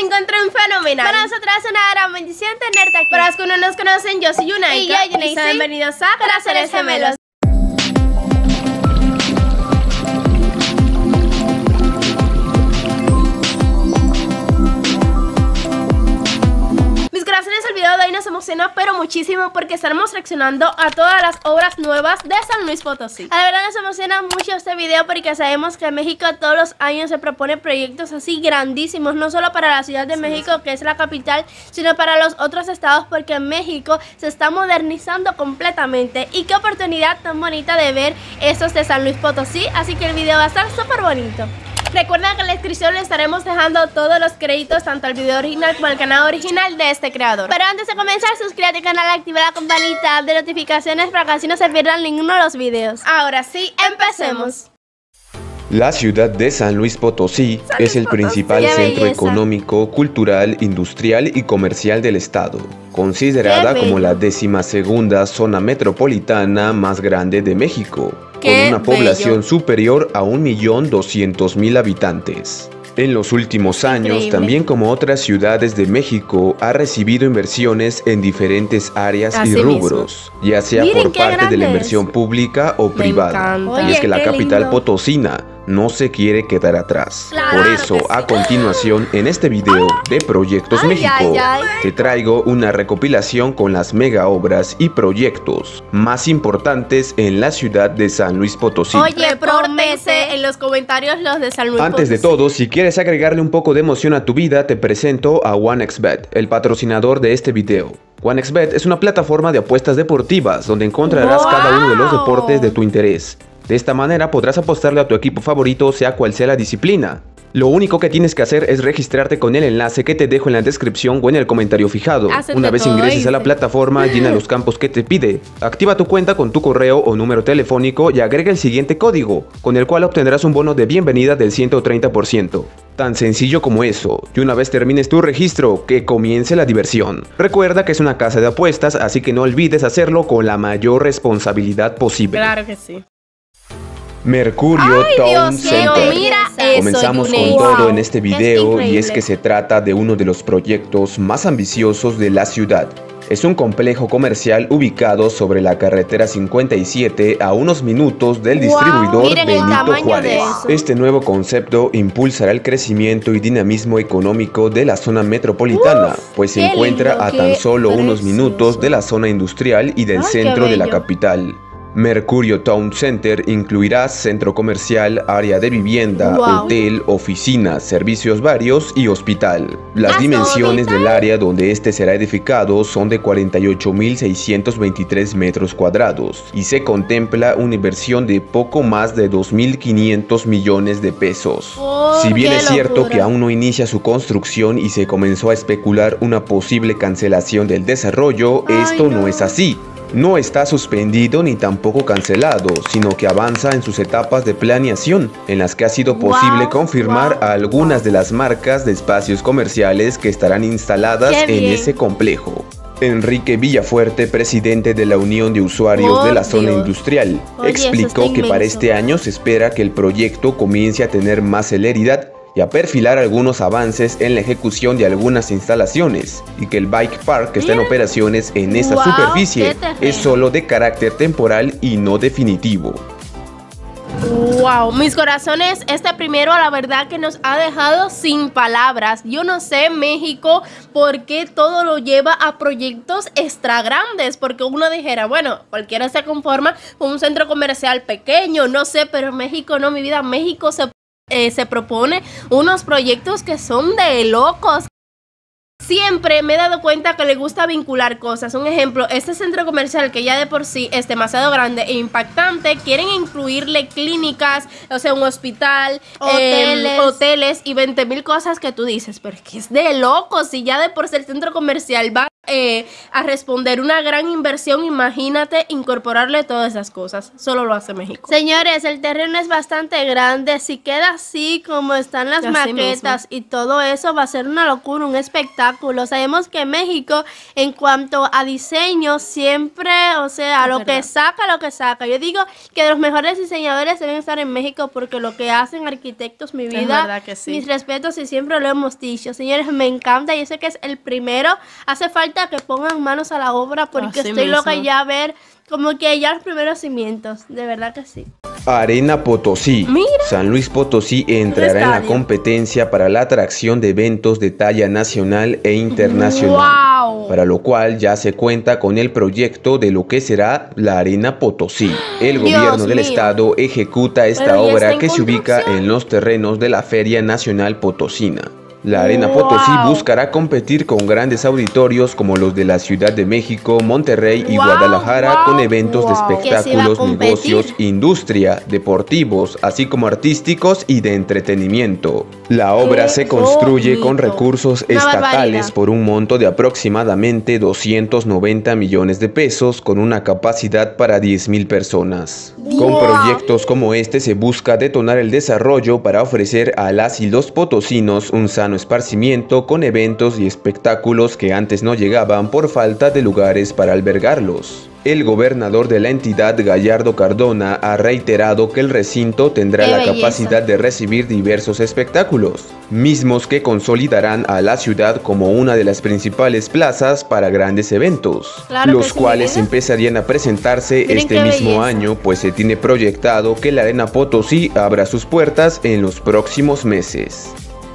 encuentren fenomenal. Para nosotros es una gran bendición tenerte aquí. Para los que no nos conocen, yo soy Yunaika. Y yo, Yunaisi. Bienvenidos a Corazones Gemelos. El video de hoy nos emociona pero muchísimo porque estaremos reaccionando a todas las obras nuevas de San Luis Potosí. A la verdad nos emociona mucho este video porque sabemos que México todos los años se propone proyectos así grandísimos, no solo para la Ciudad de México, que es la capital, sino para los otros estados, porque México se está modernizando completamente. Y qué oportunidad tan bonita de ver estos de San Luis Potosí, así que el video va a estar súper bonito. Recuerda que en la descripción le estaremos dejando todos los créditos, tanto al video original como al canal original de este creador. Pero antes de comenzar, suscríbete al canal, activa la campanita de notificaciones para que así no se pierdan ninguno de los videos. Ahora sí, empecemos. La ciudad de San Luis Potosí es el principal centro económico, cultural, industrial y comercial del estado, considerada como la 12ª zona metropolitana más grande de México, con una población superior a 1.200.000 habitantes. En los últimos años, también como otras ciudades de México, ha recibido inversiones en diferentes áreas y rubros, ya sea por parte de la inversión pública o privada. Y es que la capital potosina no se quiere quedar atrás. Por eso, a continuación, en este video de Proyectos México, te traigo una recopilación con las mega obras y proyectos más importantes en la ciudad de San Luis Potosí. Oye, promete en los comentarios los de San Luis Potosí. Antes de todo, si quieres agregarle un poco de emoción a tu vida, te presento a OneXBet, el patrocinador de este video. OneXBet es una plataforma de apuestas deportivas donde encontrarás cada uno de los deportes de tu interés. De esta manera podrás apostarle a tu equipo favorito, sea cual sea la disciplina. Lo único que tienes que hacer es registrarte con el enlace que te dejo en la descripción o en el comentario fijado. Una vez ingreses a la plataforma, llena los campos que te pide. Activa tu cuenta con tu correo o número telefónico y agrega el siguiente código, con el cual obtendrás un bono de bienvenida del 130%. Tan sencillo como eso, y una vez termines tu registro, que comience la diversión. Recuerda que es una casa de apuestas, así que no olvides hacerlo con la mayor responsabilidad posible. Claro que sí. Mercurio Town Center. Mira eso, Comenzamos con todo en este video y es que se trata de uno de los proyectos más ambiciosos de la ciudad. Es un complejo comercial ubicado sobre la carretera 57 a unos minutos del distribuidor Benito Juárez. Este nuevo concepto impulsará el crecimiento y dinamismo económico de la zona metropolitana, pues se encuentra a tan solo unos minutos de la zona industrial y del centro de la capital. Mercurio Town Center incluirá centro comercial, área de vivienda, hotel, oficinas, servicios varios y hospital. Las dimensiones del área donde este será edificado son de 48.623 metros cuadrados y se contempla una inversión de poco más de 2.500 millones de pesos. Si bien es cierto que aún no inicia su construcción y se comenzó a especular una posible cancelación del desarrollo, esto no es así. No está suspendido ni tampoco cancelado, sino que avanza en sus etapas de planeación, en las que ha sido posible confirmar a algunas de las marcas de espacios comerciales que estarán instaladas en ese complejo. Enrique Villafuerte, presidente de la Unión de Usuarios de la Zona Industrial, explicó que para este año se espera que el proyecto comience a tener más celeridad y a perfilar algunos avances en la ejecución de algunas instalaciones, y que el Bike Park que está en operaciones en esa superficie es solo de carácter temporal y no definitivo. Wow, mis corazones, este primero la verdad que nos ha dejado sin palabras. Yo no sé, México, por qué todo lo lleva a proyectos extra grandes, porque uno dijera, bueno, cualquiera se conforma con un centro comercial pequeño, no sé, pero México no, mi vida, México se propone unos proyectos que son de locos. Siempre me he dado cuenta que le gusta vincular cosas. Un ejemplo, este centro comercial que ya de por sí es demasiado grande e impactante, quieren incluirle clínicas, o sea, un hospital, hoteles y 20.000 cosas que tú dices, pero es que es de locos. Si ya de por sí el centro comercial va a responder una gran inversión. Imagínate incorporarle todas esas cosas. Solo lo hace México. Señores, el terreno es bastante grande. Si queda así como están las maquetas y todo eso, va a ser una locura, un espectáculo. Sabemos que México, en cuanto a diseño, siempre, o sea, lo que saca. Yo digo que de los mejores diseñadores deben estar en México, porque lo que hacen arquitectos, mi vida, mis respetos, y siempre lo hemos dicho. Señores, me encanta. Yo sé que es el primero. Hace falta que pongan manos a la obra, porque estoy loca ya a ver como que ya los primeros cimientos. De verdad que sí. Arena Potosí. Mira. San Luis Potosí entrará en la competencia para la atracción de eventos de talla nacional e internacional, para lo cual ya se cuenta con el proyecto de lo que será la Arena Potosí. El gobierno del estado ejecuta esta obra que se ubica en los terrenos de la Feria Nacional Potosina. La Arena Potosí buscará competir con grandes auditorios como los de la Ciudad de México, Monterrey y Guadalajara, con eventos de espectáculos, negocios, industria, deportivos, así como artísticos y de entretenimiento. La obra se construye con recursos estatales por un monto de aproximadamente 290 millones de pesos, con una capacidad para 10,000 personas. Con proyectos como este se busca detonar el desarrollo para ofrecer a las y los potosinos un sano esparcimiento con eventos y espectáculos que antes no llegaban por falta de lugares para albergarlos. El gobernador de la entidad, Gallardo Cardona, ha reiterado que el recinto tendrá la capacidad de recibir diversos espectáculos, mismos que consolidarán a la ciudad como una de las principales plazas para grandes eventos, los cuales empezarían a presentarse este mismo año, pues se tiene proyectado que la Arena Potosí abra sus puertas en los próximos meses.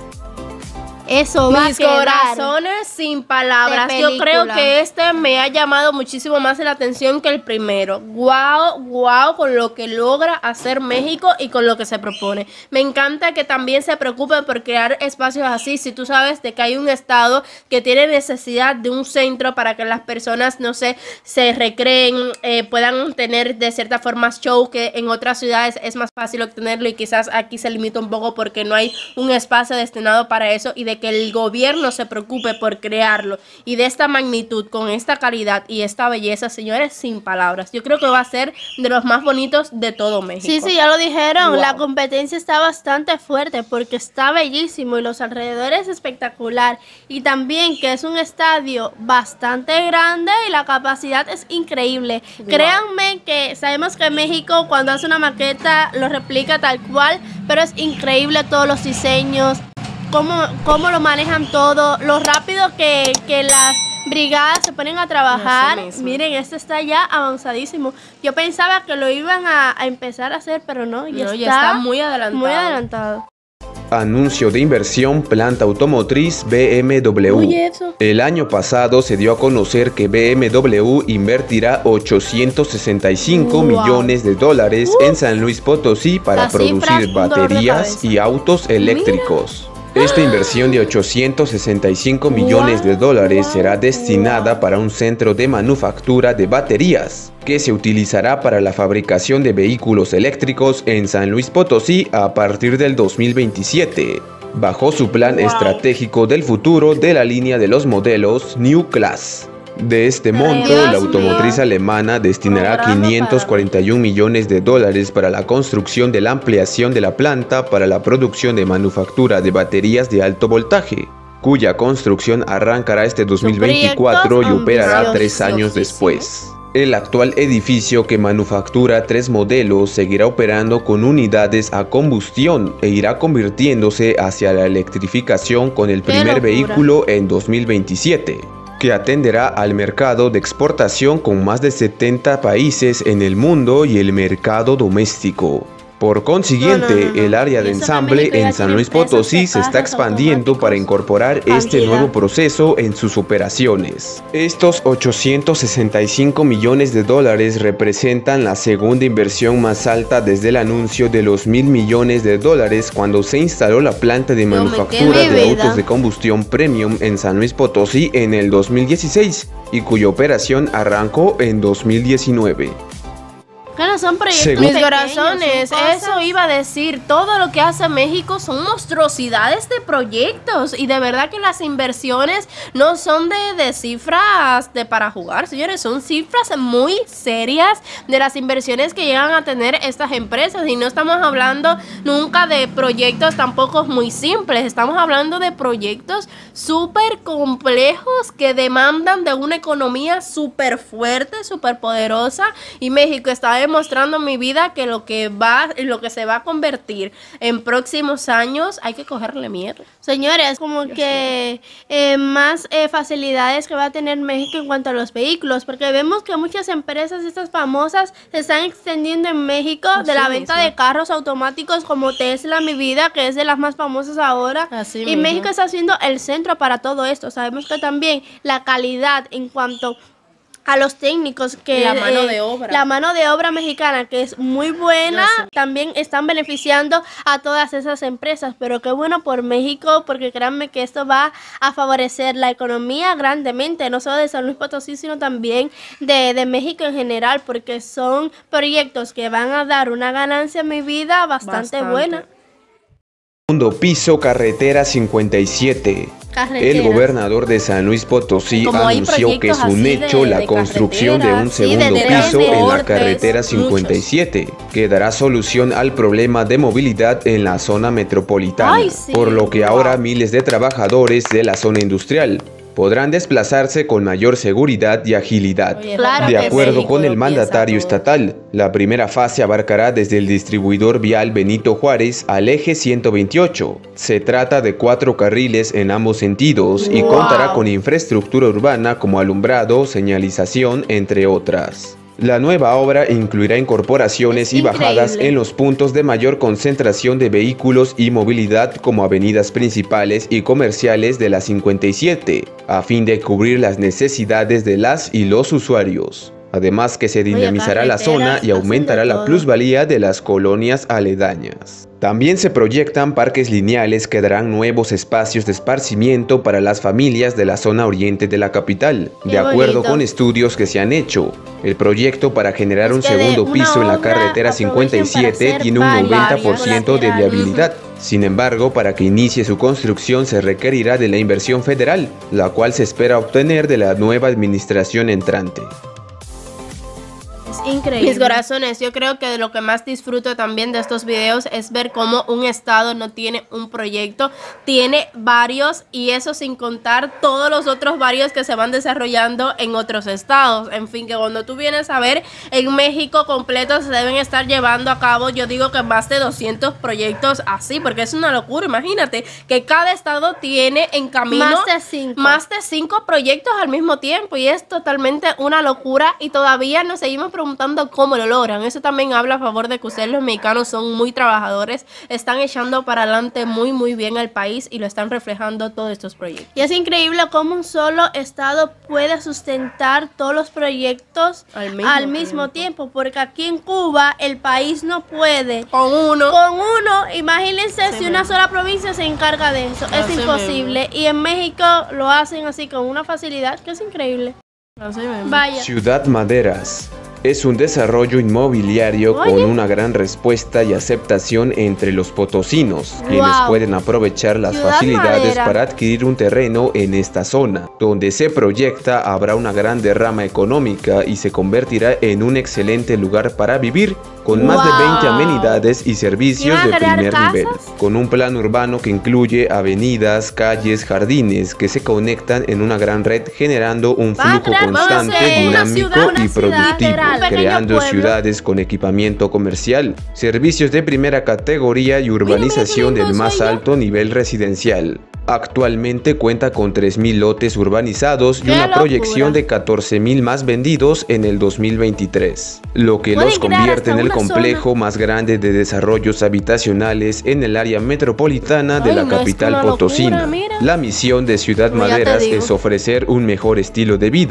Eso va a Mis corazones sin palabras. Yo creo que este me ha llamado muchísimo más la atención que el primero. Wow, con lo que logra hacer México y con lo que se propone. Me encanta que también se preocupen por crear espacios así. Si tú sabes de que hay un estado que tiene necesidad de un centro para que las personas, no sé, se recreen, puedan tener de cierta forma show, que en otras ciudades es más fácil obtenerlo y quizás aquí se limita un poco porque no hay un espacio destinado para eso, y de que el gobierno se preocupe por crearlo y de esta magnitud, con esta calidad y esta belleza, señores, sin palabras. Yo creo que va a ser de los más bonitos de todo México. Sí, ya lo dijeron. La competencia está bastante fuerte porque está bellísimo y los alrededores espectacular, y también que es un estadio bastante grande y la capacidad es increíble. Créanme que sabemos que México, cuando hace una maqueta, lo replica tal cual, pero es increíble todos los diseños, cómo lo manejan todo, lo rápido que las brigadas se ponen a trabajar. Miren, este está ya avanzadísimo. Yo pensaba que lo iban a empezar a hacer, pero no, ya está muy adelantado. Anuncio de inversión planta automotriz BMW. Oye, eso. El año pasado se dio a conocer que BMW invertirá 865 millones de dólares en San Luis Potosí para producir baterías y autos eléctricos. Esta inversión de 865 millones de dólares será destinada para un centro de manufactura de baterías, que se utilizará para la fabricación de vehículos eléctricos en San Luis Potosí a partir del 2027, bajo su plan estratégico del futuro de la línea de los modelos New Class. De este monto, la automotriz alemana destinará 541 millones de dólares para la construcción de la ampliación de la planta para la producción de manufactura de baterías de alto voltaje, cuya construcción arrancará este 2024 y operará 3 años después. El actual edificio, que manufactura 3 modelos, seguirá operando con unidades a combustión e irá convirtiéndose hacia la electrificación con el primer vehículo en 2027. Que atenderá al mercado de exportación con más de 70 países en el mundo y el mercado doméstico. Por consiguiente, el área de ensamble en San Luis Potosí se está expandiendo para incorporar este nuevo proceso en sus operaciones. Estos 865 millones de dólares representan la segunda inversión más alta desde el anuncio de los 1.000 millones de dólares cuando se instaló la planta de manufactura de autos de combustión premium en San Luis Potosí en el 2016 y cuya operación arrancó en 2019. Claro, son proyectos Mis pequeños, corazones, son cosas. eso iba a decir, todo lo que hace México son monstruosidades de proyectos y de verdad que las inversiones no son de cifras de para jugar, señores, son cifras muy serias de las inversiones que llegan a tener estas empresas y no estamos hablando nunca de proyectos tampoco muy simples, estamos hablando de proyectos súper complejos que demandan de una economía súper fuerte, súper poderosa y México está demostrando en mi vida que lo que se va a convertir en próximos años hay que cogerle miedo. Señores, como que más facilidades que va a tener México en cuanto a los vehículos, porque vemos que muchas empresas estas famosas se están extendiendo en México de la venta de carros automáticos como Tesla, mi vida, que es de las más famosas ahora. Así y mismo. México está siendo el centro para todo esto. Sabemos que también la calidad en cuanto a los técnicos que La mano de obra. la mano de obra mexicana que es muy buena, también están beneficiando a todas esas empresas, pero qué bueno por México, porque créanme que esto va a favorecer la economía grandemente, no solo de San Luis Potosí, sino también de México en general, porque son proyectos que van a dar una ganancia en mi vida bastante buena. Segundo piso, carretera 57. El gobernador de San Luis Potosí Como hay anunció que es un proyectos hecho así la de construcción de un carreteras, sí, de segundo piso en la transportes, carretera 57, que dará solución al problema de movilidad en la zona metropolitana, Ay, sí. por lo que ahora miles de trabajadores de la zona industrial podrán desplazarse con mayor seguridad y agilidad. Oye, Claro De que acuerdo México con el lo mandatario piensa todo. estatal, la primera fase abarcará desde el distribuidor vial Benito Juárez al eje 128. Se trata de 4 carriles en ambos sentidos y Wow. contará con infraestructura urbana como alumbrado, señalización, entre otras. La nueva obra incluirá incorporaciones Es y bajadas increíble. en los puntos de mayor concentración de vehículos y movilidad como avenidas principales y comerciales de la 57, a fin de cubrir las necesidades de las y los usuarios. Además que se dinamizará la zona y carreteras, aumentará haciendo la todo. plusvalía de las colonias aledañas. También se proyectan parques lineales que darán nuevos espacios de esparcimiento para las familias de la zona oriente de la capital, Qué de acuerdo bonito. con estudios que se han hecho. El proyecto para generar Es un que de segundo una piso en la obra carretera aprovechen para 57 hacer tiene un varias 90% de colaterales. viabilidad. Sin embargo, para que inicie su construcción se requerirá de la inversión federal, la cual se espera obtener de la nueva administración entrante. Es increíble. Mis corazones, yo creo que de lo que más disfruto también de estos videos es ver cómo un estado no tiene un proyecto, tiene varios y eso sin contar todos los otros varios que se van desarrollando en otros estados. En fin, que cuando tú vienes a ver en México completo se deben estar llevando a cabo, yo digo que más de 200 proyectos así, porque es una locura. Imagínate que cada estado tiene en camino Más de 5. 5 proyectos al mismo tiempo y es totalmente una locura y todavía nos seguimos preguntando cómo lo logran. Eso también habla a favor de que ustedes los mexicanos son muy trabajadores, están echando para adelante muy bien al país y lo están reflejando todos estos proyectos. Y es increíble cómo un solo estado puede sustentar todos los proyectos al mismo tiempo, porque aquí en Cuba el país no puede. Con uno. Con uno, imagínense si una sola provincia se encarga de eso, es Así imposible. Y en México lo hacen así con una facilidad que es increíble. Así mismo. Vaya. Ciudad Maderas es un desarrollo inmobiliario Oye. con una gran respuesta y aceptación entre los potosinos, quienes Wow. pueden aprovechar las Ciudad facilidades Madera. para adquirir un terreno en esta zona, donde se proyecta habrá una gran derrama económica y se convertirá en un excelente lugar para vivir, con más de 20 Wow. amenidades y servicios ¿Iban a de crear primer casas? nivel, con un plan urbano que incluye avenidas, calles, jardines que se conectan en una gran red generando un Van a flujo crear, constante, vamos a hacer una dinámico ciudad, una y ciudad productivo, integral, un pequeño creando pueblo. ciudades con equipamiento comercial, servicios de primera categoría y urbanización mira qué del lindo más soy yo. alto nivel residencial. Actualmente cuenta con 3.000 lotes urbanizados y ¡Qué una locura! proyección de 14.000 más vendidos en el 2023, lo que Pueden los crear convierte en hasta el una complejo más grande de desarrollos habitacionales en el área metropolitana de Ay, la no, es capital una locura, potosina. mira. La misión de Ciudad Como ya te Maderas digo. es ofrecer un mejor estilo de vida,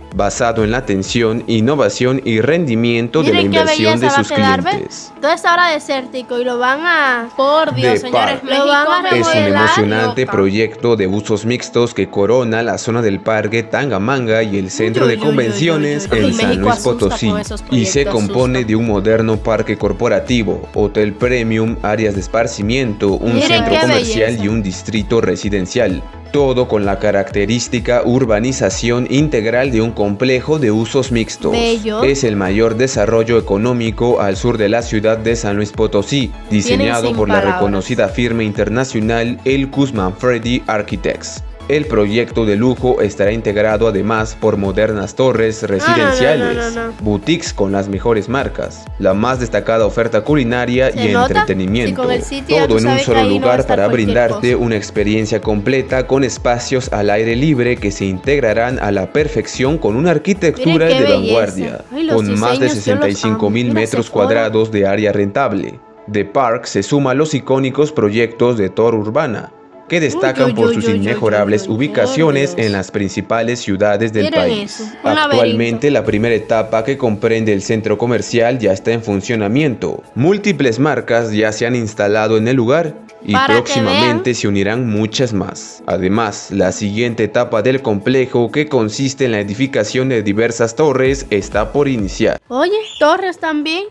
basado en la atención, innovación y rendimiento de la inversión de sus clientes. Todo está ahora desértico y lo van a... Por Dios, The señores, Park México es un emocionante loca. proyecto de usos mixtos que corona la zona del Parque Tangamanga y el centro de convenciones en San México Luis asusta Potosí, con esos y se proyectos, compone de un moderno parque corporativo, hotel premium, áreas de esparcimiento, un Miren centro qué comercial belleza. y un distrito residencial. Todo con la característica urbanización integral de un complejo de usos mixtos. Bello. Es el mayor desarrollo económico al sur de la ciudad de San Luis Potosí, diseñado sin por la palabras. reconocida firma internacional El Manfredi Architects. El proyecto de lujo estará integrado además por modernas torres residenciales, no. boutiques con las mejores marcas, la más destacada oferta culinaria ¿Se y nota? entretenimiento, Sí, con el sitio ya todo tú en un sabes que solo ahí no va a lugar estar para cualquier brindarte cosa. una experiencia completa con espacios al aire libre que se integrarán a la perfección con una arquitectura Miren qué de belleza. vanguardia, Ay, los con más de diseños, yo los 65,000 amo. Mira metros ese foro. cuadrados de área rentable. The Park se suma a los icónicos proyectos de Tor Urbana, que destacan por sus inmejorables ubicaciones en las principales ciudades del Miren país. eso, un Actualmente la primera etapa, que comprende el centro comercial, ya está en funcionamiento. Múltiples marcas ya se han instalado en el lugar y Para que próximamente se unirán muchas más. Además, la siguiente etapa del complejo, que consiste en la edificación de diversas torres, está por iniciar. Oye, torres también.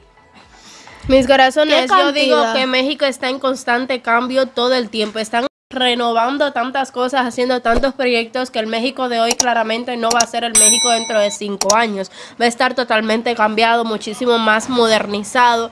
Mis corazones, ¿Qué yo digo cantidad? que México está en constante cambio todo el tiempo. Están renovando tantas cosas, haciendo tantos proyectos, que el México de hoy claramente no va a ser el México dentro de 5 años. Va a estar totalmente cambiado, muchísimo más modernizado,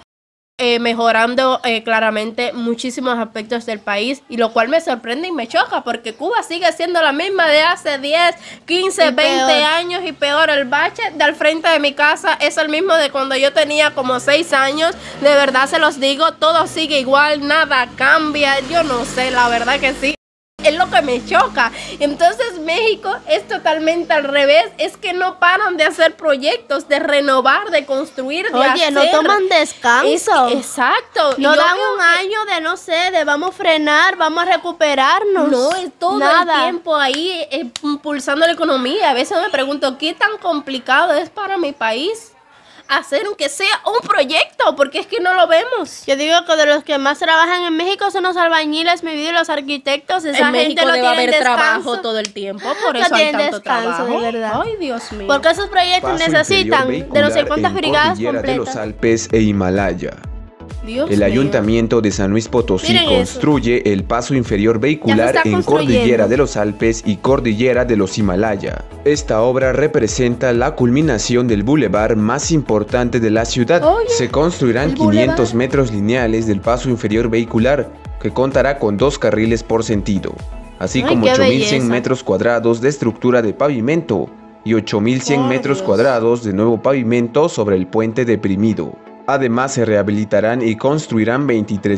mejorando claramente muchísimos aspectos del país, y lo cual me sorprende y me choca, porque Cuba sigue siendo la misma de hace 10, 15, Y 20 peor. años, y peor. El bache de al frente de mi casa es el mismo de cuando yo tenía como 6 años. De verdad se los digo, todo sigue igual, nada cambia. Yo no sé, la verdad que sí. Es lo que me choca. Entonces México es totalmente al revés. Es que no paran de hacer proyectos, de renovar, de construir, de Oye, hacer. no toman descanso. Exacto. No Y yo dan veo un que- año de, no sé, de vamos a frenar, vamos a recuperarnos. No, es todo Nada. el tiempo ahí impulsando la economía. A veces me pregunto, ¿qué tan complicado es para mi país hacer aunque sea un proyecto? Porque es que no lo vemos. Yo digo que de los que más trabajan en México son los albañiles, mi vida, y los arquitectos. Esa En gente México no debe tiene haber descanso. trabajo todo el tiempo, por No eso hay tienen tanto descanso, trabajo. de verdad. Ay, Dios mío. Porque esos proyectos Paso necesitan interior de no sé vehicular cuántas en brigadas Cordillera de los completas. Alpes e Himalaya. Dios El mío. Ayuntamiento de San Luis Potosí Miren eso. construye el paso inferior vehicular Ya se está en construyendo. Cordillera de los Alpes y Cordillera de los Himalaya. Esta obra representa la culminación del bulevar más importante de la ciudad. Oye, Se construirán el 500 bulevar. metros lineales del paso inferior vehicular, que contará con 2 carriles por sentido, así Ay, como qué 8.100 belleza. metros cuadrados de estructura de pavimento y 8.100 Por metros Dios. cuadrados de nuevo pavimento sobre el puente deprimido. Además, se rehabilitarán y construirán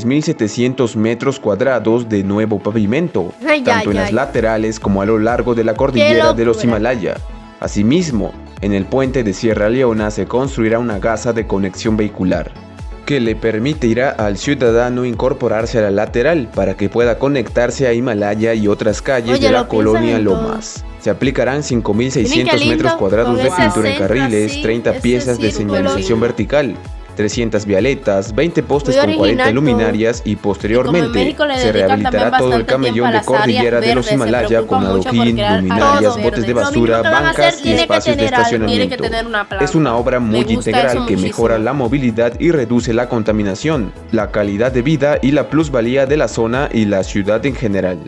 23.700 metros cuadrados de nuevo pavimento, Ay, tanto ay, en las ay. laterales como a lo largo de la cordillera de los locura. Himalaya. Asimismo, en el puente de Sierra Leona se construirá una gasa de conexión vehicular, que le permitirá al ciudadano incorporarse a la lateral para que pueda conectarse a Himalaya y otras calles Oye, de la lo piensan colonia en todo. Lomas. Se aplicarán 5.600 Miren qué lindo, metros cuadrados con de ese pintura en centro carriles, así, 30 ese piezas de círculo. señalización vertical, 300 vialetas, 20 postes Muy con 40 original luminarias y Y como en posteriormente México le se dedican rehabilitará también todo el bastante tiempo camellón a de las áreas cordillera de los verdes, se Himalaya preocupan con mucho por adoquín, crear luminarias, áreas botes de verdes. Lo mínimo basura, que van a hacer, bancas y tiene que espacios de tener algo, tiene que estacionamiento. tener una plaza. Es una obra muy Me gusta integral eso que muchísimo. mejora la movilidad y reduce la contaminación, la calidad de vida y la plusvalía de la zona y la ciudad en general.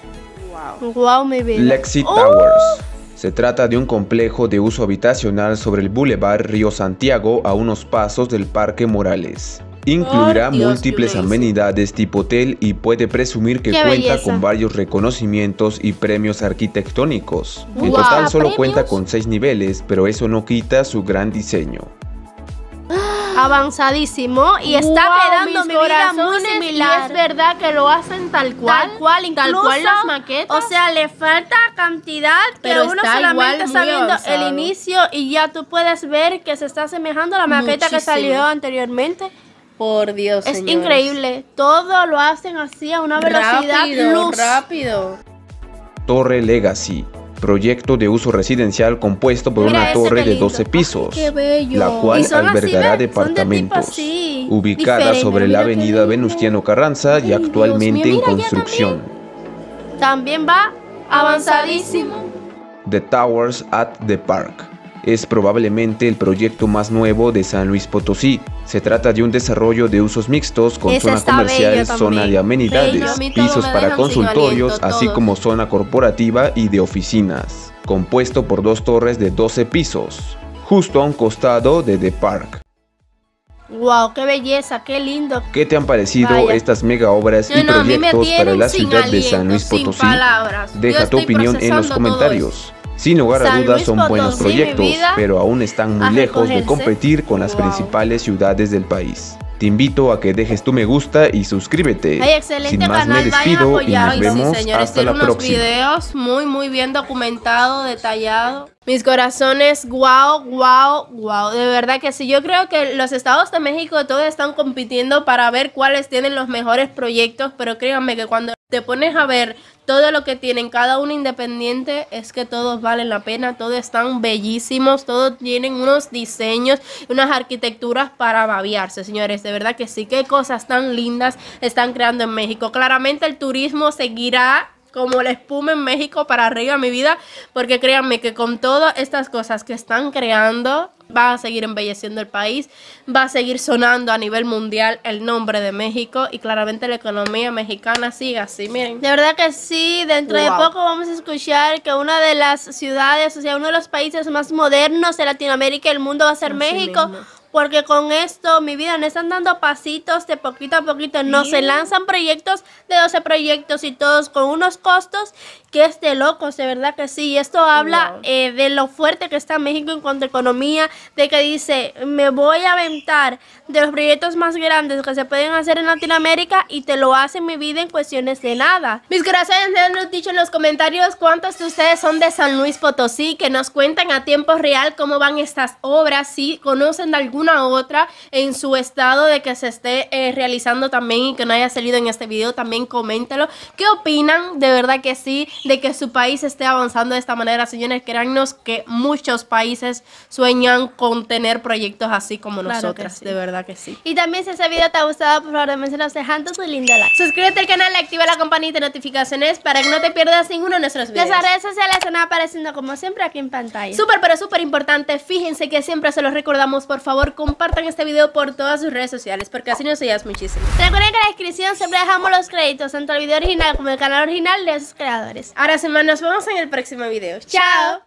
Wow, mi vida. Lexi Oh, Towers. Se trata de un complejo de uso habitacional sobre el Boulevard Río Santiago, a unos pasos del Parque Morales. Incluirá Dios, múltiples qué amenidades tipo hotel y puede presumir que Qué cuenta belleza. con varios reconocimientos y premios arquitectónicos. En Wow, total solo ¿premios? cuenta con 6 niveles, pero eso no quita su gran diseño. avanzadísimo y está Wow, quedando mis mi vida muy corazones, similar. y es verdad que lo hacen tal cual, Tal cual las maquetas. O sea, le falta cantidad, Pero pero uno está solamente igual, está muy viendo avanzado. el inicio y ya tú puedes ver que se está asemejando a la maqueta que Muchísimo. salió anteriormente. Por Dios, Es señores. increíble, todo lo hacen así a una velocidad Rápido, luz. rápido. Torre Legacy. proyecto de uso residencial compuesto por una torre de 12 pisos, la cual albergará departamentos, ubicada sobre la avenida Venustiano Carranza y actualmente en construcción. También va avanzadísimo. The Towers at the Park es probablemente el proyecto más nuevo de San Luis Potosí. Se trata de un desarrollo de usos mixtos con zona comercial, zona de amenidades, pisos para consultorios, así como zona corporativa y de oficinas, compuesto por 2 torres de 12 pisos, justo a un costado de The Park. Wow, qué belleza, qué lindo. ¿Qué te han parecido estas mega obras y proyectos para la ciudad de San Luis Potosí? Deja tu opinión en los comentarios. Sin lugar a dudas son buenos proyectos, pero aún están muy lejos de competir con las principales ciudades del país. Te invito a que dejes tu me gusta y suscríbete. Sin más me despido y nos vemos hasta la próxima. Videos muy bien documentados, detallados. Mis corazones, wow. De verdad que sí. Yo creo que los estados de México todos están compitiendo para ver cuáles tienen los mejores proyectos, pero créanme que cuando te pones a ver todo lo que tienen cada uno independiente, es que todos valen la pena, todos están bellísimos, todos tienen unos diseños, unas arquitecturas para babiarse, señores. De verdad que sí, qué cosas tan lindas están creando en México. Claramente el turismo seguirá como la espuma en México para arriba, mi vida, porque créanme que con todas estas cosas que están creando, va a seguir embelleciendo el país, va a seguir sonando a nivel mundial el nombre de México y claramente la economía mexicana sigue así, miren. De verdad que sí, dentro de poco vamos a escuchar que una de las ciudades, o sea, uno de los países más modernos de Latinoamérica y el mundo va a ser México. Porque con esto, mi vida, nos están dando pasitos de poquito a poquito. No se lanzan proyectos de 12 proyectos y todos con unos costos que es de locos, de verdad que sí. Y esto habla de lo fuerte que está México en cuanto a economía, de que dice, me voy a aventar de los proyectos más grandes que se pueden hacer en Latinoamérica y te lo hacen, mi vida, en cuestiones de nada. Mis corazones, déjanos dicho en los comentarios cuántos de ustedes son de San Luis Potosí, que nos cuentan a tiempo real cómo van estas obras, si conocen de alguna otra en su estado de que se esté realizando también y que no haya salido en este video, también coméntelo. ¿Qué opinan? De verdad que sí, de que su país esté avanzando de esta manera, señores. Créannos que muchos países sueñan con tener proyectos así como nosotras, de verdad que sí. Y también si este video te ha gustado, por favor, mencionas dejando su lindo like. Suscríbete al canal y activa la campanita de notificaciones para que no te pierdas ninguno de nuestros videos. Las redes sociales están apareciendo como siempre aquí en pantalla. Súper, pero súper importante, fíjense que siempre se los recordamos, por favor, compartan este video por todas sus redes sociales, porque así nos ayudas muchísimo. Recuerden que en la descripción siempre dejamos los créditos, tanto el video original como el canal original de sus creadores. Ahora sí, nos vemos en el próximo video. ¡Chao!